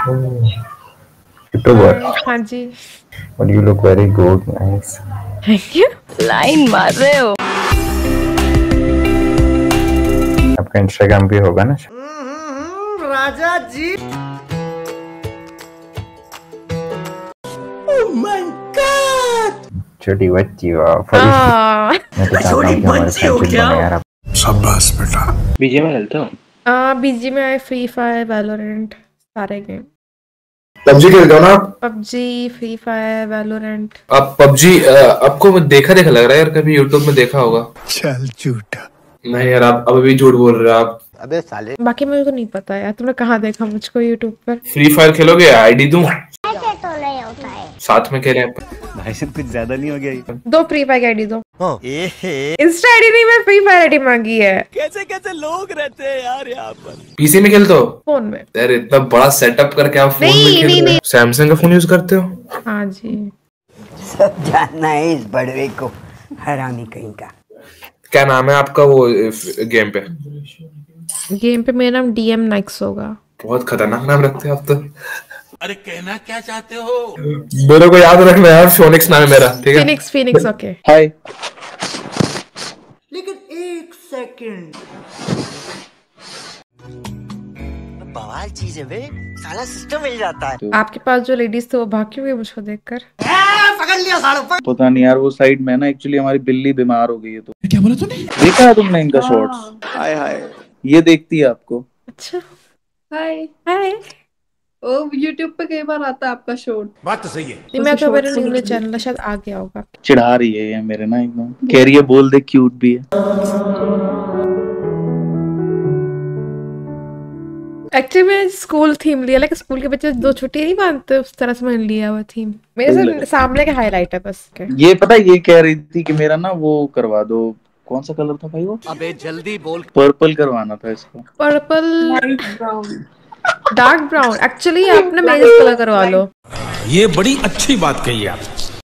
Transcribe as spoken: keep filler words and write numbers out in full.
YouTuber. हाँ जी। But you look very good, nice. Thank you. Line मार रहे हो। आपका इंस्टाग्राम भी होगा ना? राजा जी। Oh my God! छोटी बच्ची वाह। मैं तो चाहता हूँ कि हमारे फ्रेंडशिप बने यार। शाबाश बेटा। बीजे में खेलते हो? हाँ बीजी में आए, फ्री फायर, वैलोरेंट, सारे गेम। पबजी खेलते हो ना? PUBG, free fire, Valorant. आप पबजी आपको देखा देखा लग रहा है यार, कभी यूट्यूब में देखा होगा। चल झूठा। नहीं यार, आप अब भी झूठ बोल रहे हो आप। अबे साले। बाकी मुझे को नहीं पता यार, तुमने कहाँ देखा मुझको यूट्यूब पर? फ्री फायर खेलोगे? आईडी दूं? ऐसे तो नहीं होता है। साथ में खेलें। भाई साहब कुछ ज्यादा नहीं हो गया? दो फ्री फायर की आईडी दो। हाँ। ए इंस्टा आईडी नहीं, मैं फ्री फायर आईडी मांगी है। कैसे कैसे लोग रहते हैं यार यहाँ पर। पीसी में खेलते हो? फोन में। यार इतना बड़ा सेटअप करके आप फोन नहीं, में खेल नहीं, रहे हो? सैमसंग का फोन यूज करते हो? हाँ जी। सब जानना है इस बड़वे को, हरामी कहीं का। क्या नाम है आपका वो गेम पे? गेम पे मेरा नाम डीएम नाइक्स होगा। बहुत खतरनाक नाम रखते हैं आप तो। अरे कहना क्या चाहते हो? मेरे को याद रखना यार, फिनिक्स नाम है मेरा, ठीक है? Phoenix, Phoenix, okay. हाय। लेकिन एक सेकंड, बवाल चीज है बे, साला सिस्टम मिल जाता है। आपके पास जो लेडीज थे वो भाग क्यों गई मुझको देखकर? पकड़ लिया सालों। पता नहीं यार, वो साइड में ना एक्चुअली हमारी बिल्ली बीमार हो गई है। तो क्या बोला तूने? देखा है तुमने इनका शॉर्ट्स? हाय हाय, ये देखती है आपको। अच्छा। हाय हाय। ओ यूट्यूब पे कई बार आता है आपका शॉर्ट। बात तो सही है। नहीं, मैं तो मेरे न्यू चैनल शायद आ गया होगा। चिढ़ा रही है ये मेरे ना एकदम, कह रही है बोल दे क्यूट भी है। एक्चुअली मैं स्कूल थीम लिया, लाइक स्कूल के बच्चे दो छुट्टी नहीं बांधते, उस तरह से मैंने लिया हुआ थीम। मेरे से सामने का हाईलाइट है बस। ये पता है, ये कह रही थी कि मेरा ना वो करवा दो। कौन सा कलर था भाई वो? अबे जल्दी बोल। पर्पल करवाना था इसको। Purple, light brown, dark brown. Actually आप ना मेरे कलर करवा लो। ये बड़ी अच्छी बात कही आप।